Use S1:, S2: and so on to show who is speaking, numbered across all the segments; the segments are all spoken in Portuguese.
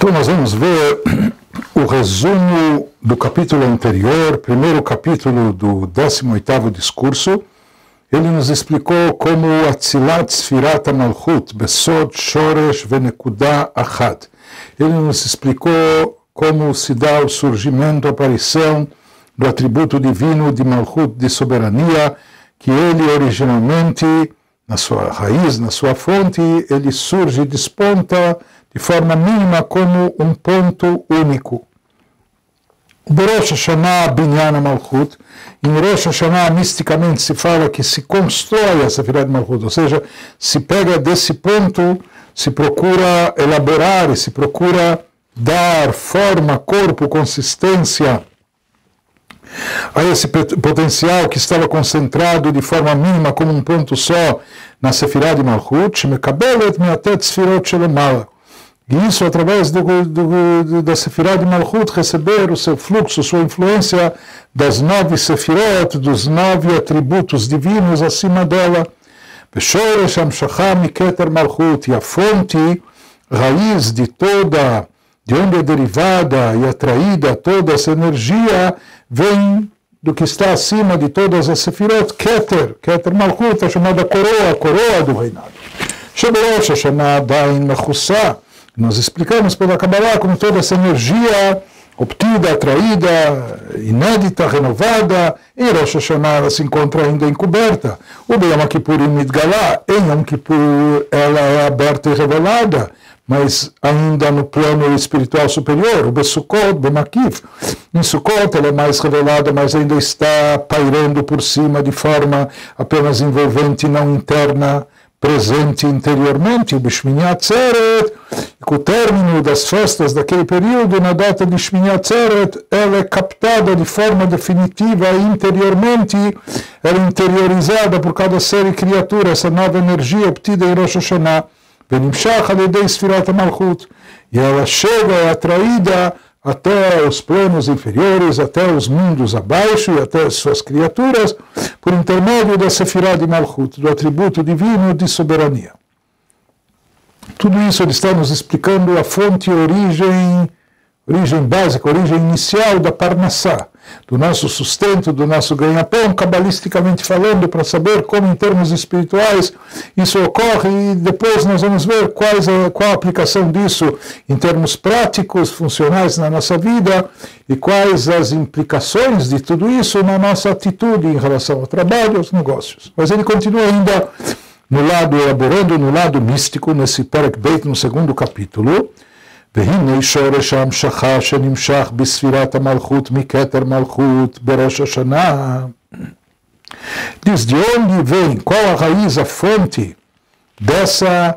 S1: Então nós vamos ver o resumo do capítulo anterior, primeiro capítulo do 18º discurso. Ele nos explicou como Atzilat Sfirat HaMalchut Besod Shoresh Venekuda Achad. Ele nos explicou como se dá o surgimento, a aparição do atributo divino de Malchut, de soberania, que ele originalmente, na sua raiz, na sua fonte, ele surge, desponta de forma mínima como um ponto único. Rosh Hashanah Binyan Malchut, em Rosh Hashanah misticamente se fala que se constrói a Sefirat Malchut, ou seja, se pega desse ponto, se procura elaborar e se procura dar forma, corpo, consistência a esse potencial que estava concentrado de forma mínima como um ponto só na Sefirat de Malchut, Mekabelet Meatet Sfirot Shelemala. E isso, através da Sefirat de Malchut, receber o seu fluxo, sua influência das 9 Sefirot, dos 9 atributos divinos acima dela. Beshoresh Hamshachah Miketer Malchut, e a fonte, raiz de toda, de onde é derivada e atraída toda essa energia, vem do que está acima de todas as Sefirot, Keter Malchut, a chamada coroa, a coroa do reinado. Rosh Hashanah Dain Mechussah. Nós explicamos pela Kabbalah como toda essa energia obtida, atraída, inédita, renovada, em Rosh Hashanah ela se encontra ainda encoberta. O Beyom Kippurim Mitgalá, em Yom Kippur ela é aberta e revelada, mas ainda no plano espiritual superior. O Besukot, Bemakif, em Sukkot ela é mais revelada, mas ainda está pairando por cima de forma apenas envolvente, não interna, presente interiormente. O Bishmini Atzeret, com o término das festas daquele período, na data de Shmini Atzeret, ela é captada de forma definitiva interiormente, ela é interiorizada por cada ser e criatura, essa nova energia obtida em Rosh Hashanah, Benimshach Alidei Sfirat HaMalchut, e ela chega, é atraída até os planos inferiores, até os mundos abaixo e até as suas criaturas, por intermédio da Sefirat de Malchut, do atributo divino de soberania. Tudo isso ele está nos explicando a fonte, origem básica, origem inicial da Parnassá, do nosso sustento, do nosso ganha-pão, cabalisticamente falando, para saber como em termos espirituais isso ocorre, e depois nós vamos ver qual a aplicação disso em termos práticos, funcionais na nossa vida, e quais as implicações de tudo isso na nossa atitude em relação ao trabalho e aos negócios. Mas ele continua ainda no lado, elaborando no lado místico, nesse Perek Beit, no segundo capítulo, והנה שורש ההמשכה שנמשך בספירת המלכות מכתר מלכות בראש השנה. Diz de onde vem, qual a raiz, a fonte dessa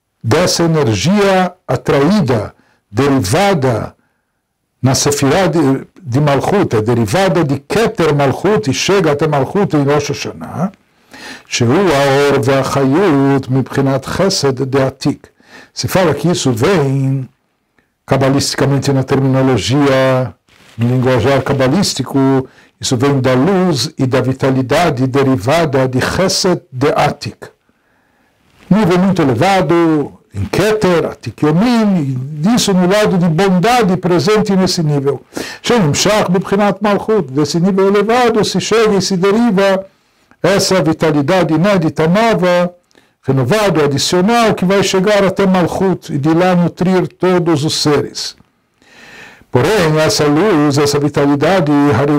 S1: energia atraída, derivada na Sefirah de Malchut, derivada de Keter Malchut e chega até Malchut em Rosh Hashanah, שהוא האור והחיות מבחינת חסד דעתיק. Se fala que isso vem cabalisticamente na terminologia, no linguajar cabalístico, isso vem da luz e da vitalidade derivada de Chesed de Atik. Nível muito elevado, em Keter, Atik Yomim, disso no lado de bondade presente nesse nível. Shenimshach b'bchinat Malchut, desse nível elevado se chega e se deriva essa vitalidade inédita, nova, renovado, adicional, que vai chegar até Malchut e de lá nutrir todos os seres. Porém, essa luz, essa vitalidade,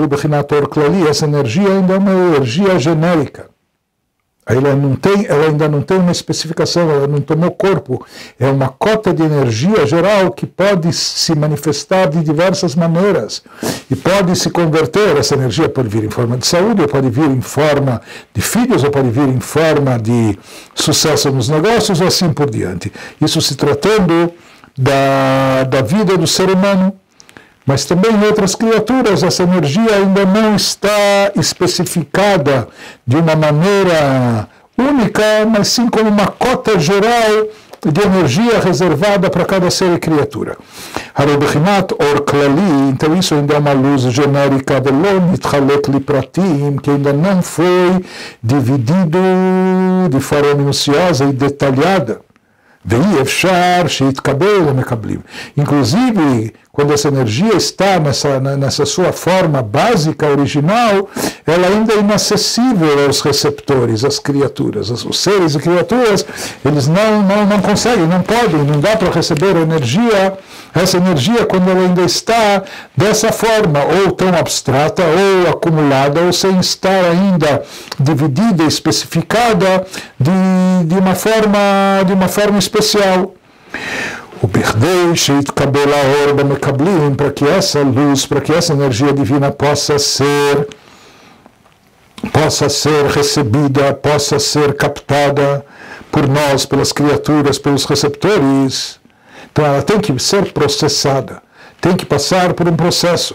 S1: essa energia ainda é uma energia genérica. Ela ainda não tem uma especificação, ela não tomou corpo. É uma cota de energia geral que pode se manifestar de diversas maneiras. E pode se converter, essa energia pode vir em forma de saúde, ou pode vir em forma de filhos, ou pode vir em forma de sucesso nos negócios, ou assim por diante. Isso se tratando da vida do ser humano. Mas também em outras criaturas, essa energia ainda não está especificada de uma maneira única, mas sim como uma cota geral de energia reservada para cada ser e criatura. Harobechinat or klali, então isso ainda é uma luz genérica, que ainda não foi dividido de forma minuciosa e detalhada. ואי אפשר שיתקבל למקבלים. Inclusive, quando essa energia está nessa sua forma básica, original, ela ainda é inacessível aos receptores, às criaturas. Os seres e criaturas, eles não conseguem, não podem, não dá para receber essa energia quando ela ainda está dessa forma, ou tão abstrata, ou acumulada, ou sem estar ainda dividida, especificada de uma forma especial. O Berdei Sheitkabel Haor Bamekablim, para que essa luz, para que essa energia divina possa ser recebida, possa ser captada por nós, pelas criaturas, pelos receptores. Então ela tem que ser processada, tem que passar por um processo.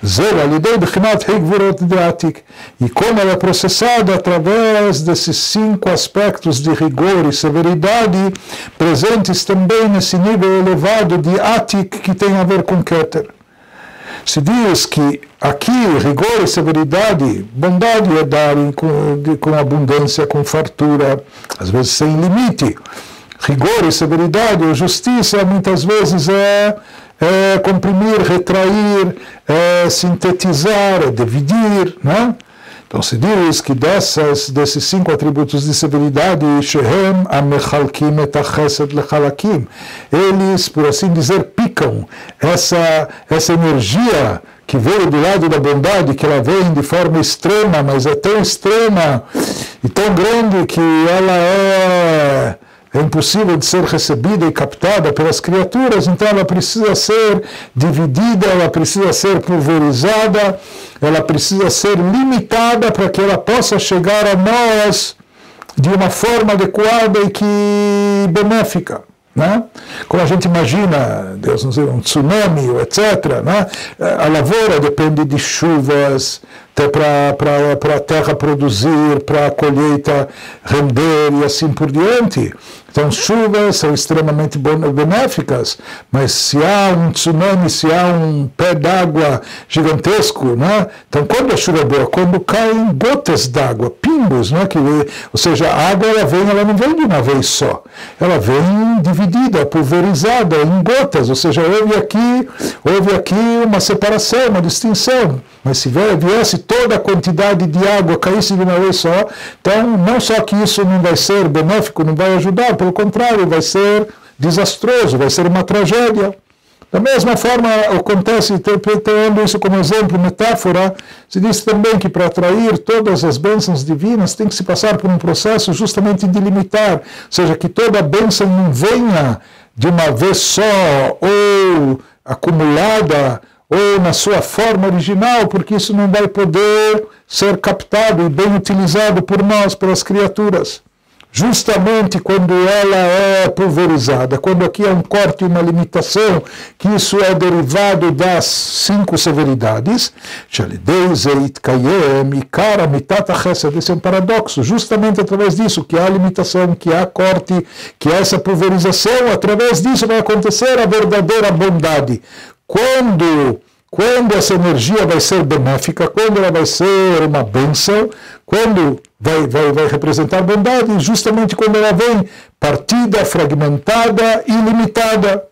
S1: E como ela é processada através desses 5 aspectos de rigor e severidade, presentes também nesse nível elevado de Atik, que tem a ver com Keter. Se diz que aqui rigor e severidade, bondade é dar com abundância, com fartura, às vezes sem limite. Rigor e severidade, ou justiça, muitas vezes é comprimir, retrair, sintetizar, dividir, né? Então se diz que desses 5 atributos de severidade, Shehem amechalkim et hachesed lechalakim, eles, por assim dizer, picam essa energia que veio do lado da bondade, que ela vem de forma extrema, mas é tão extrema e tão grande que ela é impossível de ser recebida e captada pelas criaturas, então ela precisa ser dividida, ela precisa ser pulverizada, ela precisa ser limitada para que ela possa chegar a nós de uma forma adequada e que benéfica. Né? Como a gente imagina, Deus não sei, um tsunami, etc. Né? A lavoura depende de chuvas para a terra produzir, para a colheita render e assim por diante. Então, chuvas são extremamente benéficas, mas se há um tsunami, se há um pé d'água gigantesco, né? Então, quando a chuva é boa, quando caem gotas d'água, pingos, né? Ou seja, a água ela não vem de uma vez só, ela vem dividida, pulverizada em gotas, ou seja, houve aqui uma separação, uma distinção. Mas se viesse toda a quantidade de água, caísse de uma vez só, então não só que isso não vai ser benéfico, não vai ajudar, pelo contrário, vai ser desastroso, vai ser uma tragédia. Da mesma forma, acontece, interpretando isso como exemplo, metáfora, se diz também que para atrair todas as bênçãos divinas tem que se passar por um processo justamente de limitar, ou seja, que toda a bênção não venha de uma vez só, ou acumulada, ou na sua forma original, porque isso não vai poder ser captado e bem utilizado por nós, pelas criaturas. Justamente quando ela é pulverizada, quando aqui há um corte e uma limitação, que isso é derivado das 5 severidades, esse é um paradoxo, justamente através disso, que há limitação, que há corte, que há essa pulverização, através disso vai acontecer a verdadeira bondade. Quando essa energia vai ser benéfica, quando ela vai ser uma bênção, quando vai representar bondade, justamente quando ela vem partida, fragmentada e limitada.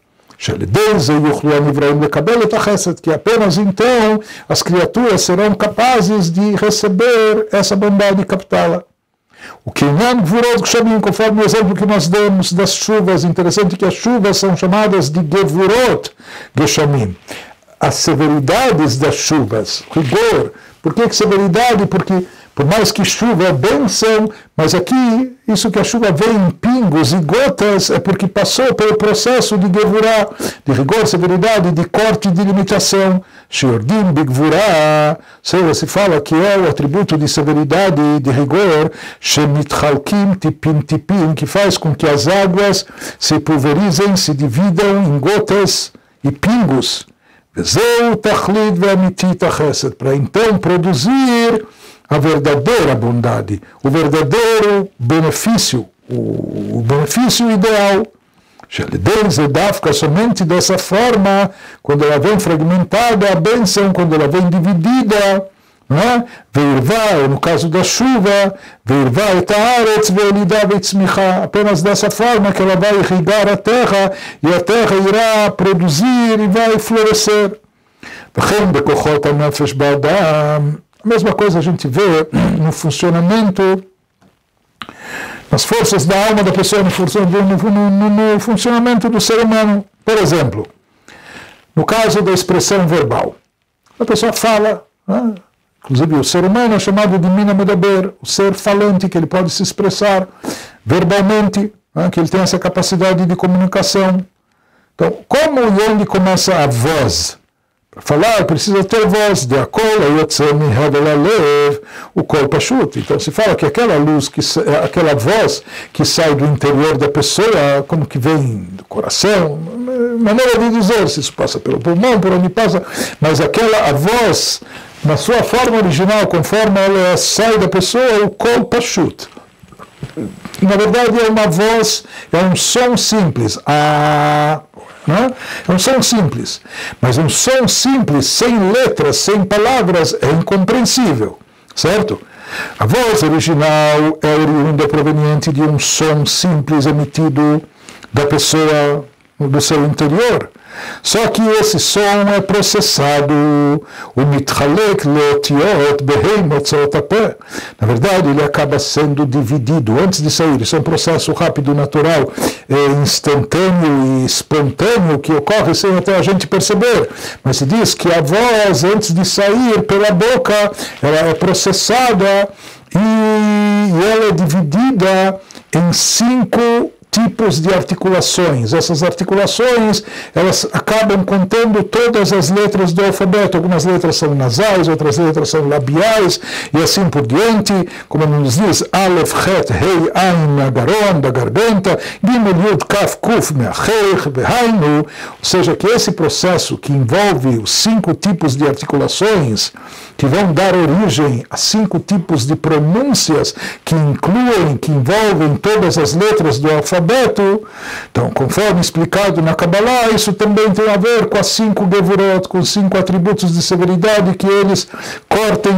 S1: Que apenas então as criaturas serão capazes de receber essa bondade e captá-la. O que não Gvurot Geshamim, conforme o exemplo que nós demos das chuvas, interessante que as chuvas são chamadas de Gevurot Geshamim. As severidades das chuvas, rigor. Por que severidade? Porque por mais que chuva é bênção, mas aqui, isso que a chuva vem em pingos e gotas, é porque passou pelo processo de Gevurah, de rigor, severidade, de corte e de limitação. Shiordim Bigvurah, se fala que é o atributo de severidade e de rigor, Shemitchalkim Tipim Tipim, que faz com que as águas se pulverizem, se dividam em gotas e pingos. Para então produzir a verdadeira bondade, o verdadeiro benefício, o benefício ideal. Somente dessa forma, quando ela vem fragmentada, a bênção, quando ela vem dividida, né? Veirvá, no caso da chuva, veirvá et haaretz ve'elidá ve'tzmichá, apenas dessa forma que ela vai irrigar a terra e a terra irá produzir e vai florescer. A mesma coisa a gente vê no funcionamento, nas forças da alma da pessoa, no funcionamento do ser humano. Por exemplo, no caso da expressão verbal, a pessoa fala, né? Inclusive o ser humano é chamado de mina medaber, o ser falante, que ele pode se expressar verbalmente, né? Que ele tem essa capacidade de comunicação. Então, como e onde começa a voz? Para falar, precisa ter voz, de o kol pashut. Então se fala que aquela luz, aquela voz que sai do interior da pessoa, como que vem do coração, maneira de dizer, se isso passa pelo pulmão, por onde passa, mas a voz, na sua forma original, conforme ela sai da pessoa, é o kol pashut. Na verdade é uma voz, é um som simples. Né? É um som simples, mas um som simples, sem letras, sem palavras, é incompreensível, certo? A voz original é oriunda proveniente de um som simples emitido da pessoa, do seu interior. Só que esse som é processado, o mitchalek leotiot beheimot tzotapé. Na verdade, ele acaba sendo dividido antes de sair. Isso é um processo rápido, natural, instantâneo e espontâneo que ocorre sem até a gente perceber. Mas se diz que a voz, antes de sair pela boca, ela é processada e ela é dividida em 5 tipos de articulações. Essas articulações, elas acabam contendo todas as letras do alfabeto. Algumas letras são nasais, outras letras são labiais, e assim por diante, como nos diz, Aleph, Het, Hei, Ain, na garon, da garganta, Gimel, Yud, Kaf, Kuf, Meacheich, Behainu, ou seja, que esse processo que envolve os 5 tipos de articulações, que vão dar origem a 5 tipos de pronúncias que incluem, que envolvem todas as letras do alfabeto. Então, conforme explicado na Kabbalah, isso também tem a ver com as 5 gevurot, com os 5 atributos de severidade que eles cortam,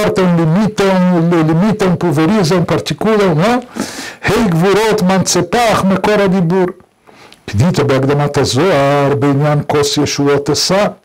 S1: limitam, pulverizam, particulam, né? Hei gevurot mantzepach mekor adibur. Dito be'akdamat hazohar beinyan kos yeshuot esa.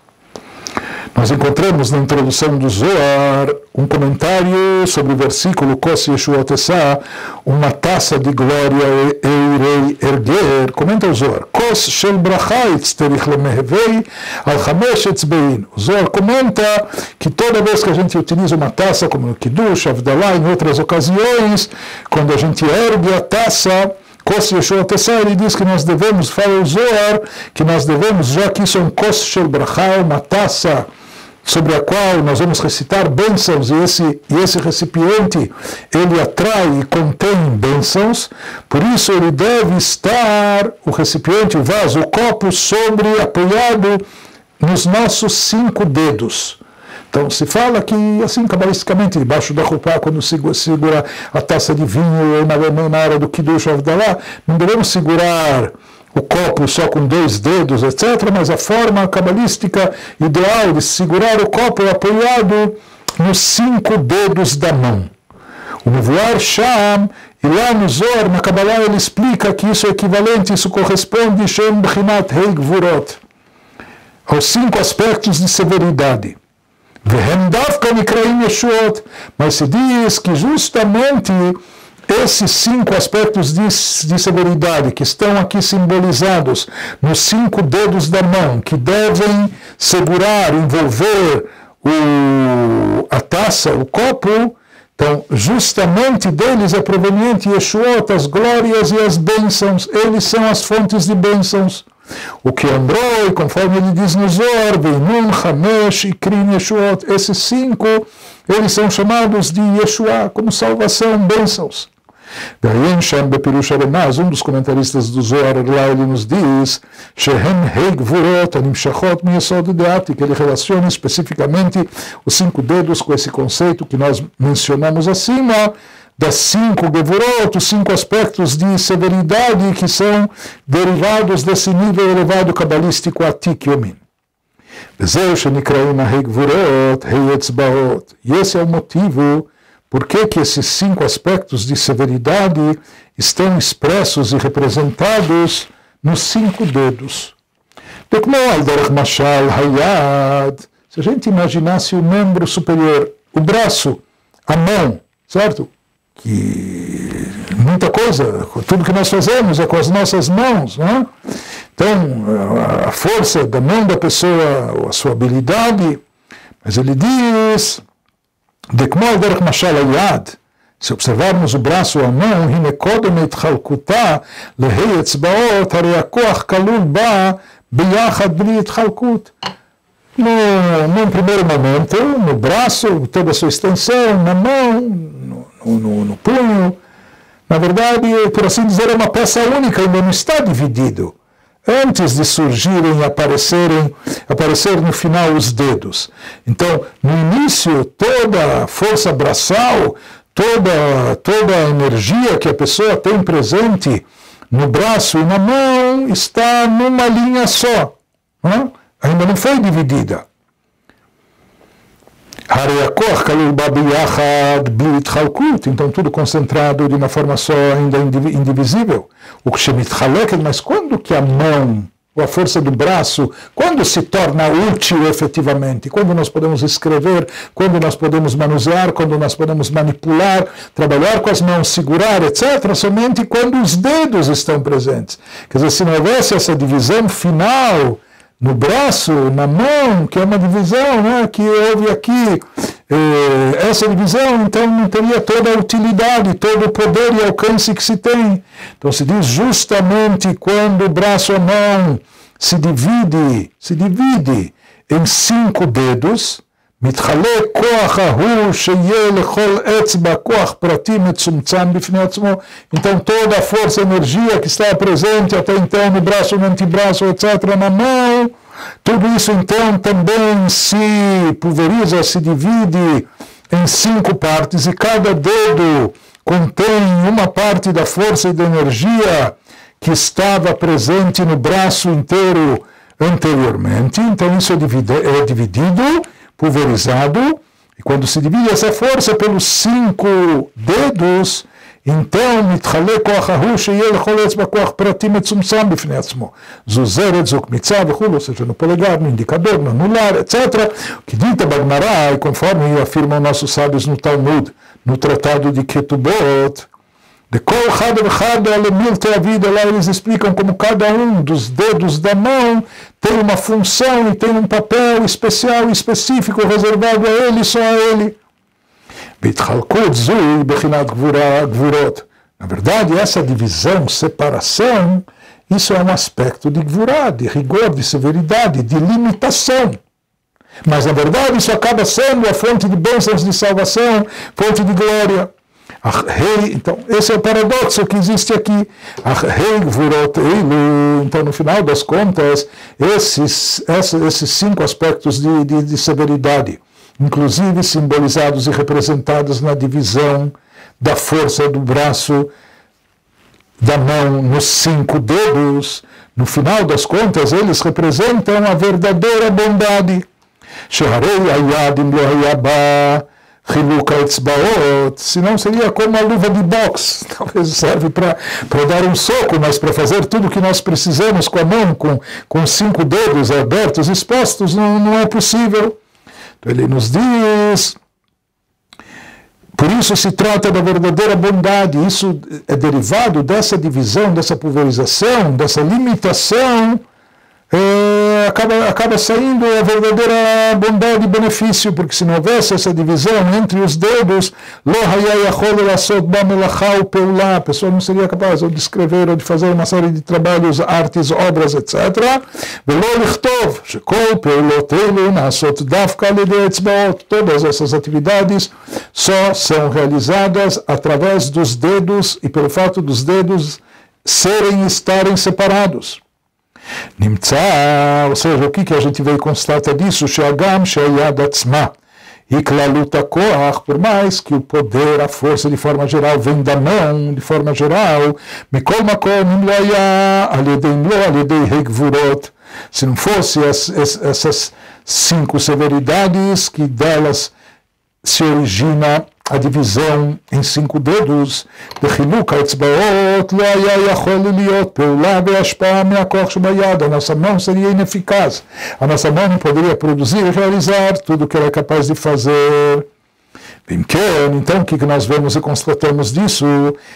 S1: Nós encontramos na introdução do Zohar um comentário sobre o versículo Kos Yeshuot Esa, uma taça de glória eirei erguer. Comenta o Zohar. Kos shel bracha itzterich lemehevei al chamesh etzbein. O Zohar comenta que toda vez que a gente utiliza uma taça, como no Kiddush, Avdalah, em outras ocasiões, quando a gente ergue a taça, Kos Yeshuot Esa, ele diz que nós devemos, fala o Zohar, que nós devemos, já que isso é um Kos shel bracha, uma taça sobre a qual nós vamos recitar bênçãos, e esse recipiente, ele atrai e contém bênçãos, por isso ele deve estar, o recipiente, o vaso, o copo, apoiado nos nossos 5 dedos. Então se fala que, assim, cabalisticamente, debaixo da roupa, quando segura a taça de vinho, ou na hora do Kiddush Avdalah, não devemos segurar o copo só com 2 dedos, etc., mas a forma cabalística ideal de segurar o copo é apoiado nos 5 dedos da mão. O Mevuar Sham, e lá no Zohar, na Kabbalah, ele explica que isso é equivalente, isso corresponde Shem Bechinat Hei Gvurot, aos 5 aspectos de severidade. Vehem Davka Nikraim Yeshuot, mas se diz que justamente esses 5 aspectos de severidade que estão aqui simbolizados nos 5 dedos da mão, que devem segurar, envolver a taça, o copo, então justamente deles é proveniente Yeshuot, as glórias e as bênçãos, eles são as fontes de bênçãos. O que Amroi, conforme ele diz no Zohar, Veinun, Hamesh, Ikrin, Yeshuot, esses 5, eles são chamados de Yeshua, como salvação, bênçãos. Daí, Shem Bepirush Arenaz, um dos comentaristas do Zohar, lá ele nos diz, Shehem Hei Gvurot Animshachot Miyesod Deati, que ele relaciona especificamente os 5 dedos com esse conceito que nós mencionamos acima, das 5 Gevurot, os 5 aspectos de severidade que são derivados desse nível elevado cabalístico Atik Yomin. E esse é o motivo por que esses 5 aspectos de severidade estão expressos e representados nos 5 dedos. Se a gente imaginasse o membro superior, o braço, a mão, certo? Que muita coisa, tudo que nós fazemos é com as nossas mãos, né? Então, a força da mão da pessoa, a sua habilidade, mas ele diz, se observarmos o braço ou a mão, num primeiro momento, no braço, toda a sua extensão, na mão, no punho, na verdade, por assim dizer, é uma peça única, ainda não está dividido. Antes de surgirem e aparecer no final os dedos. Então, no início, toda a força braçal, toda a energia que a pessoa tem presente no braço e na mão está numa linha só. Né? Ainda não foi dividida. Então tudo concentrado de uma forma só, ainda indivisível. Mas quando que a mão, ou a força do braço, quando se torna útil efetivamente? Quando nós podemos escrever, quando nós podemos manusear, quando nós podemos manipular, trabalhar com as mãos, segurar, etc. Somente quando os dedos estão presentes. Quer dizer, se não houvesse essa divisão final no braço, na mão, que é uma divisão, né, que houve aqui, essa divisão, então não teria toda a utilidade, todo o poder e alcance que se tem. Então se diz justamente quando o braço ou a mão se divide em 5 dedos, então toda a força e energia que está presente até então no braço, no antebraço, etc., na mão, tudo isso então também se pulveriza, se divide em 5 partes, e cada dedo contém uma parte da força e da energia que estava presente no braço inteiro anteriormente. Então isso é dividido, pulverizado, e quando se divide essa força pelos 5 dedos, então, ou seja, no polegar, no indicador, no anular, etc. Que dita Bagmará, e conforme afirmam nossos sábios no Talmud, no Tratado de Ketubot, de Kol Chad Vechad Alemilte a vida, lá eles explicam como cada um dos dedos da mão tem uma função e tem um papel especial e específico reservado a ele, só a ele. Na verdade, essa divisão, separação, isso é um aspecto de gvurá, de rigor, de severidade, de limitação. Mas, na verdade, isso acaba sendo a fonte de bênçãos, de salvação, fonte de glória. Então, esse é o paradoxo que existe aqui. Então, no final das contas, esses 5 aspectos de severidade, inclusive simbolizados e representados na divisão da força do braço, da mão, nos 5 dedos, no final das contas, eles representam a verdadeira bondade. Senão seria como a luva de boxe, talvez serve para dar um soco, mas para fazer tudo o que nós precisamos com a mão, com 5 dedos abertos, expostos, não é possível. Então ele nos diz, por isso se trata da verdadeira bondade, isso é derivado dessa divisão, dessa pulverização, dessa limitação, acaba saindo a verdadeira bondade e benefício, porque se não houvesse essa divisão entre os dedos, a pessoa não seria capaz ou de escrever ou de fazer uma série de trabalhos, artes, obras, etc. Todas essas atividades só são realizadas através dos dedos e pelo fato dos dedos estarem separados. Ou seja, o que a gente vê e constata disso? Por mais que o poder, a força de forma geral vem da mão, de forma geral, se não fosse 5 severidades, que delas se origina a divisão em 5 dedos. A nossa mão seria ineficaz. A nossa mão não poderia produzir e realizar tudo o que ela é capaz de fazer. Então, o que nós vemos e constatamos disso?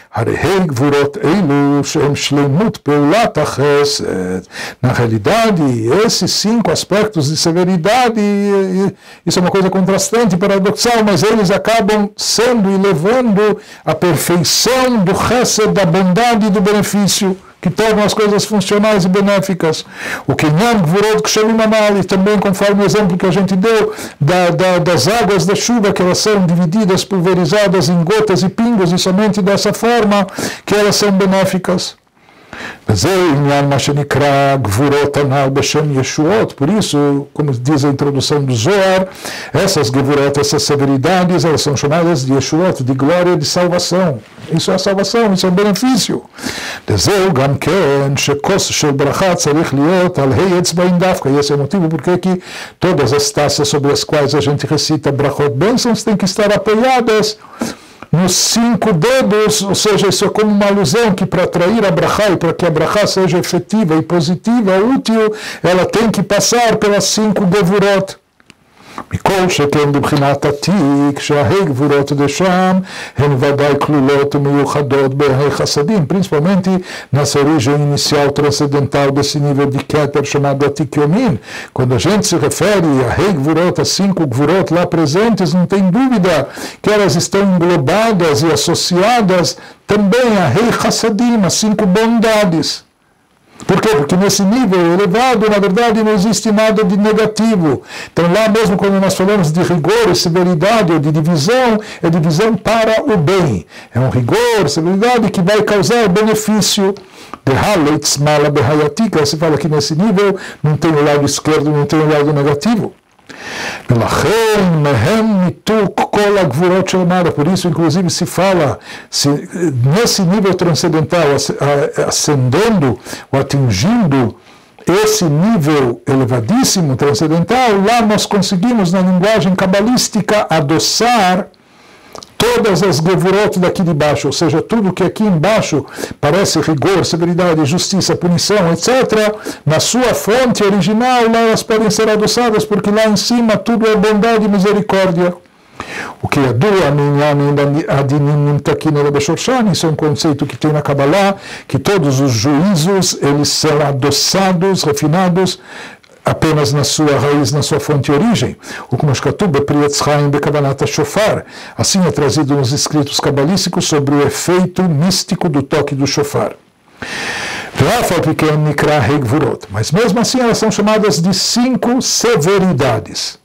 S1: Na realidade, esses 5 aspectos de severidade, isso é uma coisa contrastante, paradoxal, mas eles acabam sendo e levando à perfeição do chesed, da bondade e do benefício, que tornam as coisas funcionais e benéficas. O Kinyan Gvurot Kshavim Anal, e também conforme o exemplo que a gente deu das águas da chuva, que elas são divididas, pulverizadas em gotas e pingos, e somente dessa forma que elas são benéficas. Por isso, como diz a introdução do Zohar, essas Gevurot, essas severidades, elas são chamadas de Yeshuot, de glória, de salvação. Isso é a salvação, isso é um benefício. Esse é o motivo porque que todas as taças sobre as quais a gente recita brachot bênçãos têm que estar apoiadas nos 5 dedos, ou seja, isso é como uma alusão que para atrair a brachá e para que a brachá seja efetiva e positiva, útil, ela tem que passar pelas 5 gevurot. מכל שכן בבחינת עתיק, שההי גבורות דשם הן ודאי כלולות ומיוחדות בהי חסדים, principalmente nessa origem inicial transcendental desse nível de Keter chamado Atik Yomin. Quando a gente se refere a Hei Gvurot, as 5 Gvurot lá presentes, não tem dúvida que elas estão englobadas e associadas também a Hei Chassadim, as 5 bondades. Por quê? Porque nesse nível elevado, na verdade, não existe nada de negativo. Então lá mesmo quando nós falamos de rigor e severidade ou de divisão, é divisão para o bem. É um rigor, severidade que vai causar benefício. Se fala que nesse nível não tem o lado esquerdo, não tem o lado negativo. Por isso, inclusive, se fala, nesse nível transcendental, ascendendo ou atingindo esse nível elevadíssimo, transcendental, lá nós conseguimos, na linguagem cabalística, adoçar todas as gevurot daqui de baixo, ou seja, tudo que aqui embaixo parece rigor, severidade, justiça, punição, etc., na sua fonte original, lá elas podem ser adoçadas, porque lá em cima tudo é bondade e misericórdia. O que é isso é um conceito que tem na Kabbalah, que todos os juízos, eles são adoçados, refinados, apenas na sua raiz, na sua fonte e origem. O Kumashkatub Priyetz Chaim Bekavanat Shofar. Assim é trazido nos escritos cabalísticos sobre o efeito místico do toque do shofar. Mas mesmo assim elas são chamadas de 5 severidades.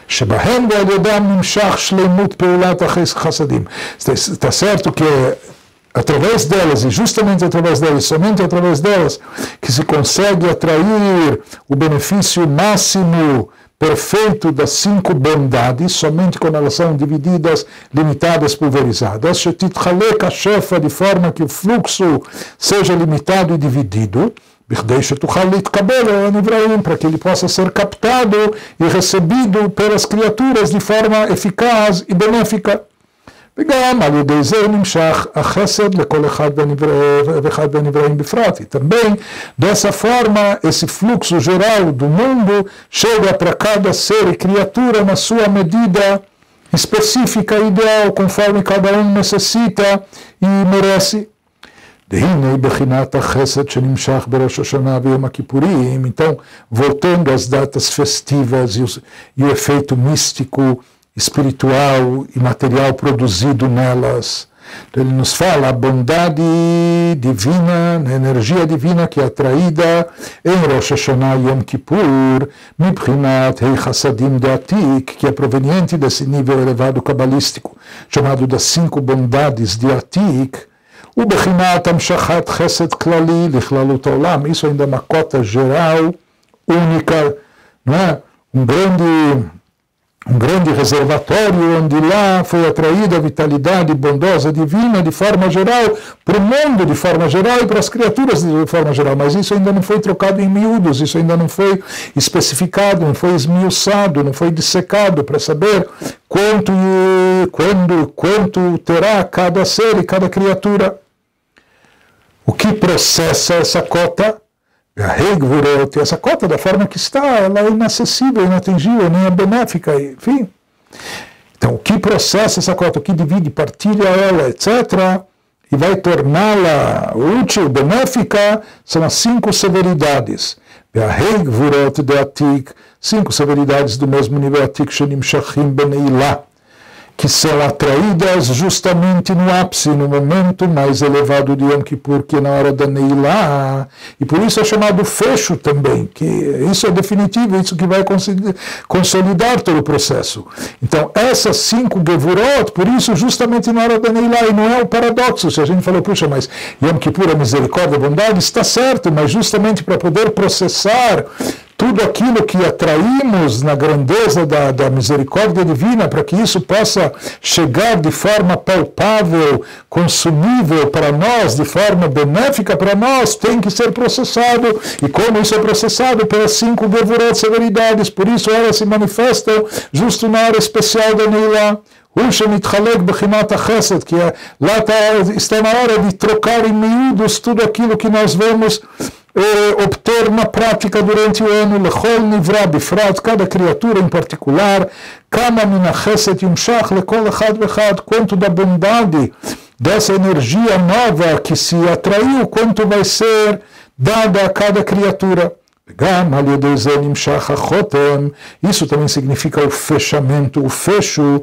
S1: Está certo que através delas, e justamente através delas, somente através delas, que se consegue atrair o benefício máximo, perfeito das 5 bondades, somente quando elas são divididas, limitadas, pulverizadas, shefa, de forma que o fluxo seja limitado e dividido, para que ele possa ser captado e recebido pelas criaturas de forma eficaz e benéfica. וגם על ידי זה נמשך החסד לכל אחד ואחד והנבראים בפרט. E também, dessa forma, esse fluxo geral do mundo chega para cada ser e criatura na sua medida específica e ideal, conforme cada um necessita e merece. והנה בחינת החסד שנמשך בראש השנה ויום הכיפורים. Então, voltando às datas festivas e o efeito místico, espiritual e material produzido nelas. Ele nos fala a bondade divina, a energia divina que é atraída em Rosh Hashanah e Yom Kippur, Mibchinat Hei Chassadim de Atik, que é proveniente desse nível elevado cabalístico, chamado das 5 bondades de Atik, o Bechinat Amshachat Chesed Klali Lichlalut Olam. Isso ainda é uma cota geral, única, não é? um grande reservatório onde lá foi atraída a vitalidade bondosa divina de forma geral, para o mundo de forma geral e para as criaturas de forma geral, mas isso ainda não foi trocado em miúdos, isso ainda não foi especificado, não foi esmiuçado, não foi dissecado para saber quanto terá cada ser e cada criatura. O que processa essa cota? Essa cota, da forma que está, ela é inacessível, inatingível, nem é benéfica, enfim. Então, o que processa essa cota, o que divide, partilha ela, etc., e vai torná-la útil, benéfica, são as 5 severidades. 5 severidades do mesmo nível Atik Shenim Shachim Beneilah, que são atraídas justamente no ápice, no momento mais elevado de Yom Kippur, que é na hora da Neilah, e por isso é chamado fecho também, que isso é definitivo, isso que vai consolidar todo o processo. Então, essas 5 Gevurot, por isso justamente na hora da Neilah, e não é o paradoxo, se a gente falou, puxa, mas Yom Kippur, a misericórdia, a bondade, está certo, mas justamente para poder processar tudo aquilo que atraímos na grandeza da misericórdia divina, para que isso possa chegar de forma palpável, consumível para nós, de forma benéfica para nós, tem que ser processado. E como isso é processado? Pelas 5 Gevurot, severidades, por isso elas se manifestam justo na hora especial da Neilah. Que lá está na hora de trocar em miúdos tudo aquilo que nós vamos obter na prática durante o ano, lechol nivra bifrat, cada criatura em particular, kama min hachesed yumshach lekol echad vechad, quanto da bondade dessa energia nova que se atraiu, quanto vai ser dada a cada criatura. Isso também significa o fechamento, o fecho,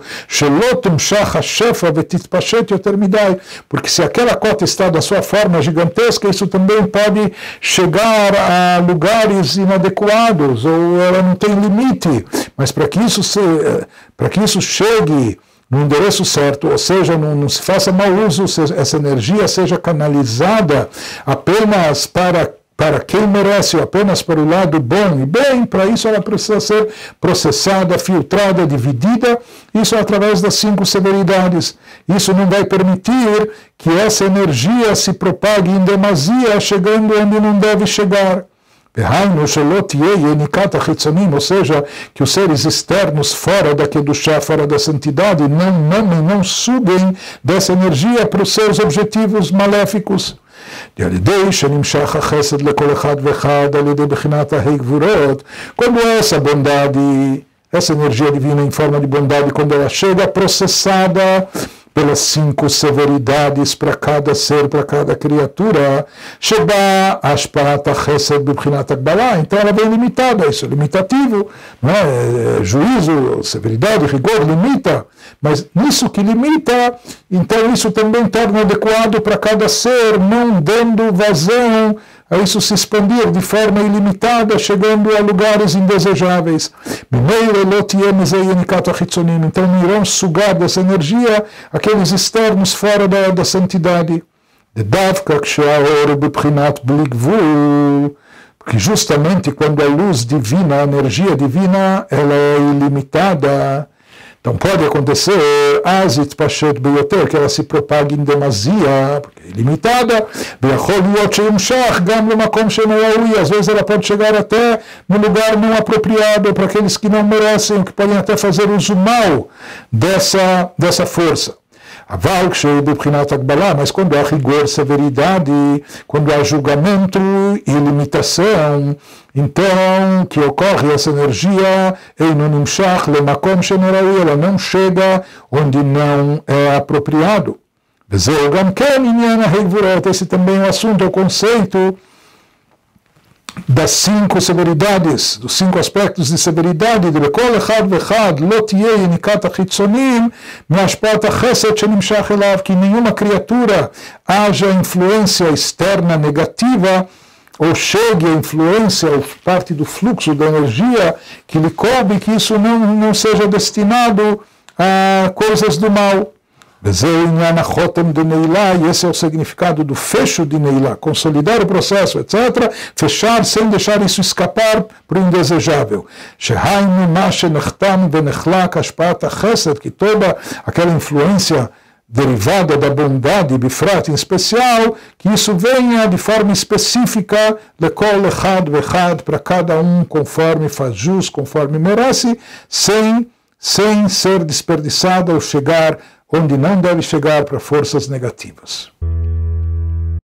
S1: porque se aquela cota está da sua forma gigantesca, isso também pode chegar a lugares inadequados, ou ela não tem limite, mas para que isso chegue no endereço certo, ou seja, não se faça mau uso, essa energia seja canalizada apenas para quem merece, ou apenas para o lado bom e bem, para isso ela precisa ser processada, filtrada, dividida, isso através das 5 severidades. Isso não vai permitir que essa energia se propague em demasia, chegando onde não deve chegar. Ou seja, que os seres externos fora da Kedushá, fora da santidade, não suguem dessa energia para os seus objetivos maléficos. Quando essa bondade, essa energia divina em forma de bondade, quando ela chega processada pelas 5 severidades para cada ser, para cada criatura, então ela vem limitada, isso é limitativo, não é? Juízo, severidade, rigor, limita, mas nisso que limita, então isso também torna adequado para cada ser, não dando vazão a isso se expandir de forma ilimitada, chegando a lugares indesejáveis. Então não irão sugar dessa energia aqueles externos fora da santidade. Porque justamente quando a luz divina, a energia divina, ela é ilimitada, então pode acontecer, que ela se propague em demasia, porque é ilimitada, às vezes ela pode chegar até no lugar não apropriado para aqueles que não merecem, que podem até fazer uso mal dessa força. Mas quando há rigor, severidade, quando há julgamento e limitação, então que ocorre essa energia, ela não chega onde não é apropriado. Esse também é o assunto, é o conceito das 5 severidades, dos 5 aspectos de severidade, de Lekol Echad Vechad, Lo Tiyeh Yenikat HaChitzonim, Me'ashpat HaChesed Shenimshach Elav, que nenhuma criatura haja influência externa negativa, ou chegue a influência, ou parte do fluxo da energia que lhe coube, que isso não seja destinado a coisas do mal. E esse é o significado do fecho de Neilá, consolidar o processo, etc., fechar sem deixar isso escapar para o indesejável. Que toda aquela influência derivada da bondade, bifrat em especial, que isso venha de forma específica, lekol echad vechad, para cada um, conforme faz jus, conforme merece, sem ser desperdiçado ou chegar onde não deve chegar para forças negativas.